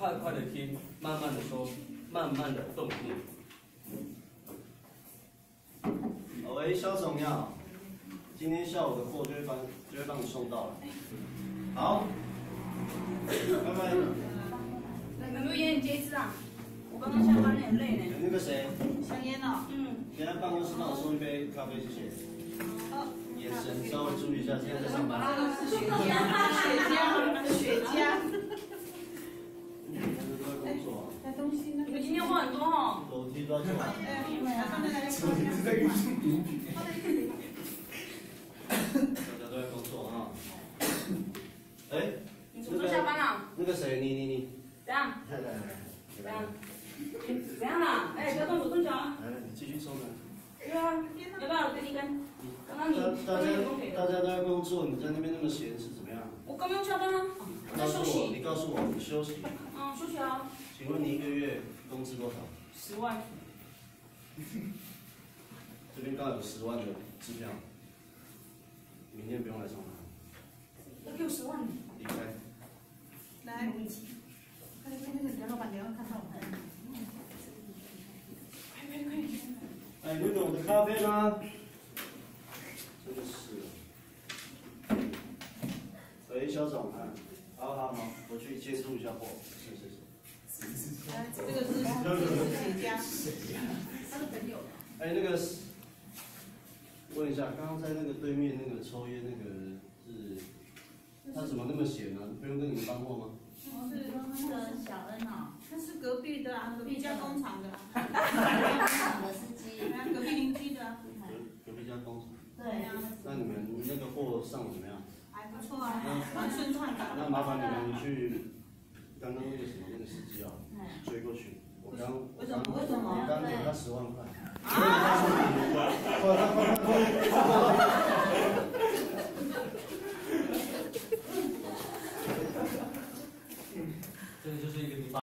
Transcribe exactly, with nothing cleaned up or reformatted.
快快的听，慢慢的说，慢慢的动念。 喂，肖总你好，今天下午的货就会帮就会帮你送到了。好，拜拜。 有没有烟？你接一支啊？我刚刚下班很累呢。 那个谁， 香烟哦。嗯。 今天办公室帮我送一杯咖啡，谢谢。 好。 眼神稍微注意一下，现在在上班。 是雪茄，雪茄，雪茄。 工作。 带东西呢？你们今天货很多哦。 楼梯都要做完。 哎，因为他们来是在运送毒品。 大家都在工作啊。哎。 你什么时候下班啊？ 那个谁，你你你。 怎样？ 来来来。 怎样？怎样啦？哎，不要动手动脚啊！ 来来，你继续收呢。 对啊，要不要跟你跟？刚刚你大家刚刚有空给的。 大家都在工作，你在那边那么闲是怎么样？ 我刚刚下班啊，我在休息。 你告诉我，你休息。 嗯，休息啊。 请问你一个月工资多少？ 十万。 这边刚好有十万的支票，明天不用来上班。 要给我十万。 离开。 来，我一起。快点快点，梁老板娘要看到我。快快快！ 哎，你懂我的咖啡吗？真的是。喂，肖总啊，好好好，我去接触一下货。是是是。 来，这个是这个是谁家？ 谁呀？ 他的朋友。 哎，那个，问一下，刚刚在那个对面那个抽烟那个是，他怎么那么闲呢？不用跟你们搬货吗？ 是那个小恩哦， 他是隔壁的啊，隔壁家工厂的啊。 工厂的司机。 隔壁邻居的啊。 隔壁家工厂。 对啊。 那你们那个货上的怎么样？ 还不错啊，蛮顺畅的。 那麻烦你们去刚刚那个什么那个司机啊，追过去。我刚为什么？为什么？ 我刚给他十万块。 啊！ 快快快快！